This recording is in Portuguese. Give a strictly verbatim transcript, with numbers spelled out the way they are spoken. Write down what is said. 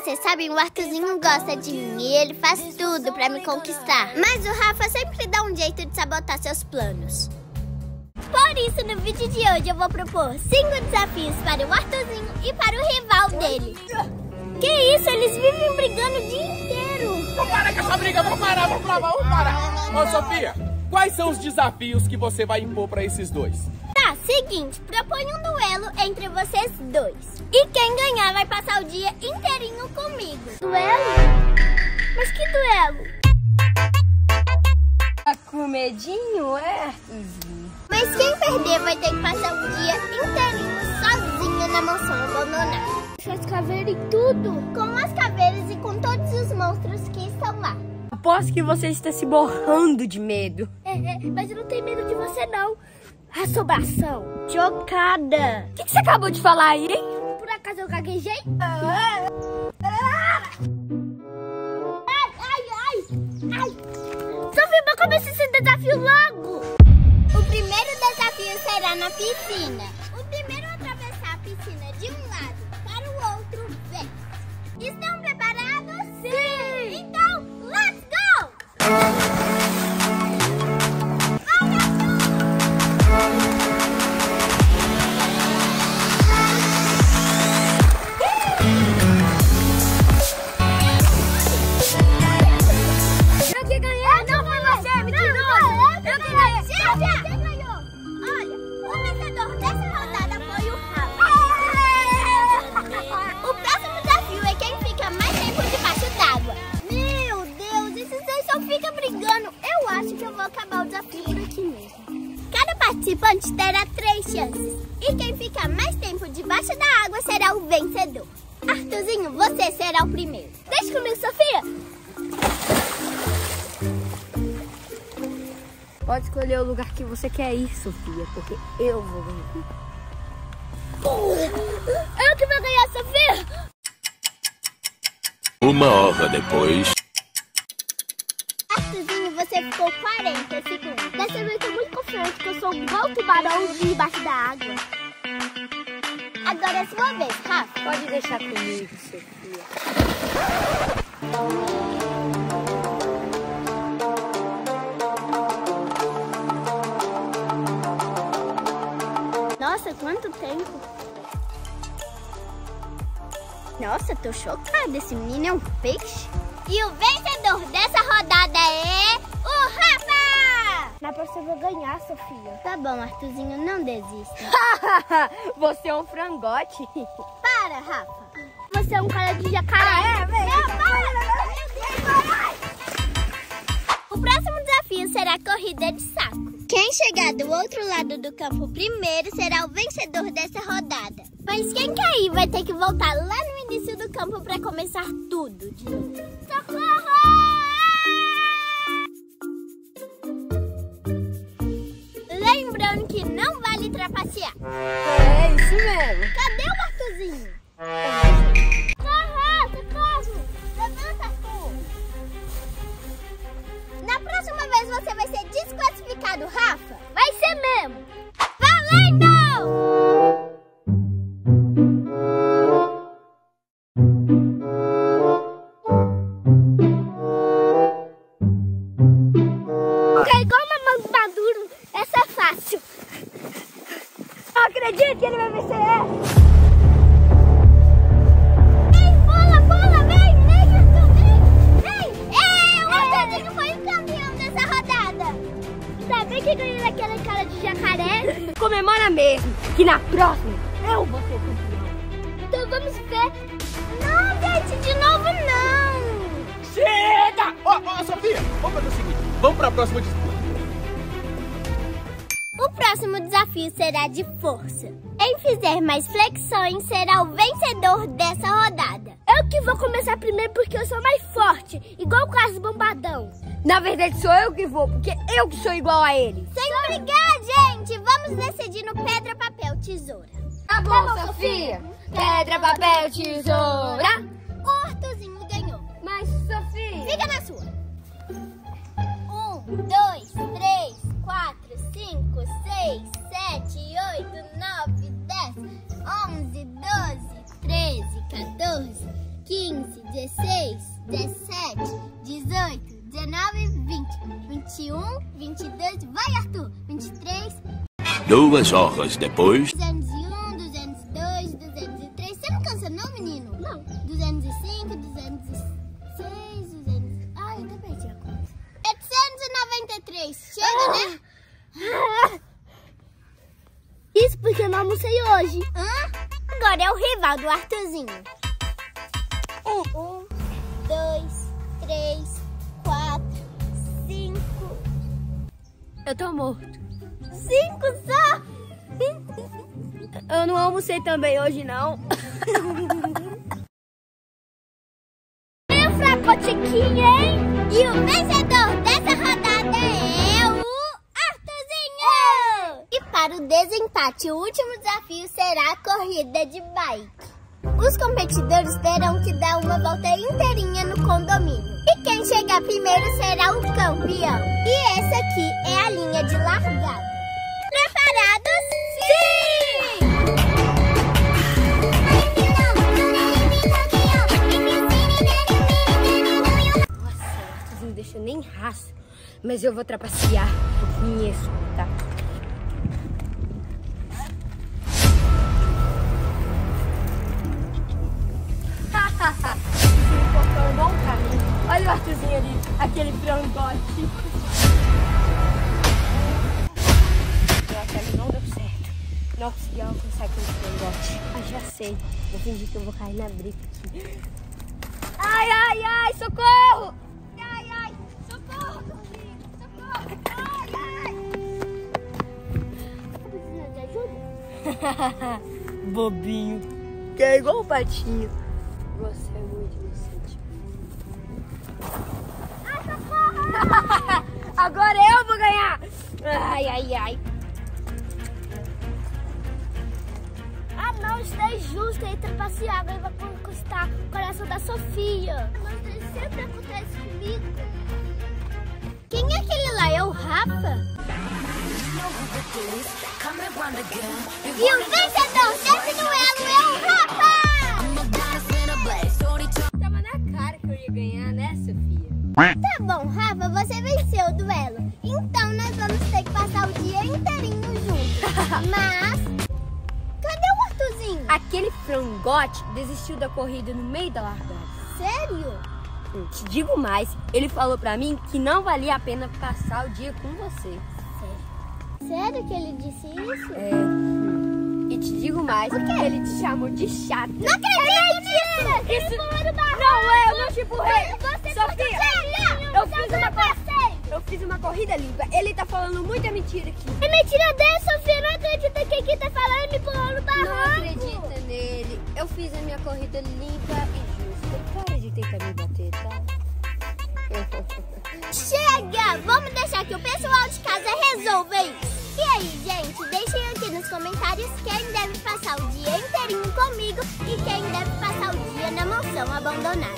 vocês sabem, o Arthurzinho gosta de mim e ele faz tudo pra me conquistar. Mas o Rafa sempre dá um jeito de sabotar seus planos. Por isso, no vídeo de hoje eu vou propor cinco desafios para o Arthurzinho e para o rival dele. Que isso? Eles vivem brigando o dia inteiro. Vamos parar com essa briga, vamos parar, vamos parar, vamos parar. Ô, Sofia, quais são os desafios que você vai impor para esses dois? Tá, seguinte, propõe um duelo entre vocês dois. E quem ganhar vai passar o dia inteirinho comigo. Duelo? Mas que duelo? Tá com medinho, é, Arthurzinho? Mas quem perder vai ter que passar o dia inteirinho sozinha na mansão abandonada. Com as caveiras e tudo. Com as caveiras e com todos os monstros que estão lá. Aposto que você está se borrando de medo. É, é, mas eu não tenho medo de você não. Assombração. Chocada. O que, que você acabou de falar aí, hein? Por acaso eu gaguejei? Ai, ai, ai. Ai. Sofia, vamos começar esse desafio logo. O primeiro desafio será na piscina. O primeiro a atravessar a piscina de um lado para o outro vem. Estão preparados? Sim! Então, let's go! Eu que ganhei! Não foi você, mentiroso! Eu que ganhei! Silvia! Quem ganhou? Olha, o vencedor dessa rodada foi o Rafa. O próximo desafio é quem fica mais tempo debaixo d'água. Meu Deus, esses dois só ficam brigando. Eu acho que eu vou acabar o desafio por aqui mesmo. Cada participante terá três chances. E quem ficar mais tempo debaixo da água será o vencedor. Arthurzinho, você será o primeiro. Deixa comigo, Sofia. Pode escolher o lugar que você quer ir, Sofia, porque eu vou ganhar. Eu que vou ganhar, Sofia! Uma hora depois. Arthurzinho, você ficou quarenta segundos. Dessa vez eu tô muito confiante que eu sou igual o tubarão debaixo da água. Agora é sua vez, Rafa. Pode deixar comigo, Sofia. Nossa, quanto tempo! Nossa, tô chocada. Esse menino é um peixe. E o vencedor dessa rodada é o Rafa! Na próxima eu vou ganhar, Sofia. Tá bom, Arthurzinho, não desista. Você é um frangote. Para, Rafa. Você é um cara de jacaré. Ah, é, vem. Não, para! O próximo desafio será a corrida de saco. Quem chegar do outro lado do campo primeiro será o vencedor dessa rodada. Mas quem cair vai ter que voltar lá no início do campo para começar tudo de novo. Socorro! Lembrando que não vale trapacear. É isso mesmo. Cadê o Arthurzinho? Socorro! Socorro! Levanta, Arthur! Na próxima vez você vai ser desclassificado, Rafa. Vai ser mesmo. Valendo! Cai igual uma mão maduro. Essa é fácil. Não acredito que ele vai vencer essa. Ei, pula, pula, vem, vem, Arthur, vem, vem. É, o Arthurzinho foi o campeão dessa rodada. Ainda bem que ganhou aquela cara de jacaré. Comemora mesmo, que na próxima eu vou ser campeão. Então vamos ver. Não, gente, de novo não. Chega! Ó, ó, Sofia, vamos fazer o seguinte, vamos para a próxima disputa. O próximo desafio será de força. Quem fizer mais flexões será o vencedor dessa rodada. Eu que vou começar primeiro porque eu sou mais forte, igual o Carlos Bombadão. Na verdade sou eu que vou, porque eu que sou igual a ele. Sem brigar, gente! Vamos decidir no pedra, papel, tesoura. Tá bom, tá bom, Sofia. Pedra, papel, tesoura. O Arthurzinho ganhou. Mas, Sofia... Fica na sua. Um, dois, três, quatro, cinco, seis, sete, oito, nove, dez, onze, doze, treze, quatorze, quinze, dezesseis, dezessete, dezoito, dezenove, vinte, vinte e um, vinte e dois, vai Arthur, vinte e três. Duas horas depois. duzentos e um, duzentos e dois, duzentos e três. Você não cansa não, menino? Não. duzentos e cinco, duzentos e seis, duzentos... Ai, eu até perdi a conta. oitocentos e noventa e três. Chega, ah. né? Ah. Isso porque eu não almocei hoje. Hã? Agora é o rival do Arthurzinho. Um, dois, três, quatro, cinco. Eu tô morto. Cinco só? Eu não almocei também hoje, não. Meu fracotiquinho, hein? E o vencedor dessa rodada é o Arthurzinho! E para o desempate, o último desafio será a corrida de bike. Os competidores terão que dar uma volta inteirinha no condomínio. E quem chegar primeiro será o campeão. E essa aqui é a linha de largada. Preparados? Sim! Nossa, o Arthurzinho não deixou nem rastro. Mas eu vou trapacear um pouquinho isso, tá? Um bom caminho. Olha o Arthurzinho ali, aquele frangote. Eu acho que ele não deu certo. Não consegui alcançar aquele frangote. Ah, já sei. Vou fingir que eu vou cair na briga aqui. Ai, ai, ai, socorro! Ai, ai, socorro, socorro! Ai, ai! Tá precisando de ajuda? Bobinho. Que é igual o patinho. Você é muito inocente. Ai, socorro! Agora eu vou ganhar! Ai, ai, ai. Ah, não, isso é injusto. Ele trapacear, agora vai conquistar o coração da Sofia. Mas isso sempre acontece comigo. Quem é aquele lá? É o Rafa? E o vencedor desse duelo é o Rafa! Tava na cara que eu ia ganhar, né, Sofia? Tá bom, Rafa, você venceu o duelo. Então nós vamos ter que passar o dia inteirinho juntos. Mas... cadê o Arthurzinho? Aquele frangote desistiu da corrida no meio da largada. Sério? Eu te digo mais, ele falou pra mim que não valia a pena passar o dia com você. Sério que ele disse isso? É. E te digo mais, ele te chamou de chata. Não acredito nisso! Ele pulou no barranco! Não, é, eu não te empurrei! Você Sofia, eu fiz uma corrida. Eu fiz uma corrida limpa. Ele tá falando muita mentira aqui. É mentira dessa, Sofia! Não acredita que quem tá falando ele pulou no barranco! Não acredita nele. Eu fiz a minha corrida limpa e justa. Para de tentar me bater, tá? Chega! Vamos deixar que o pessoal de casa resolva isso. E aí, gente, deixem aqui nos comentários quem deve passar o dia inteirinho comigo e quem deve passar o dia na mansão abandonada.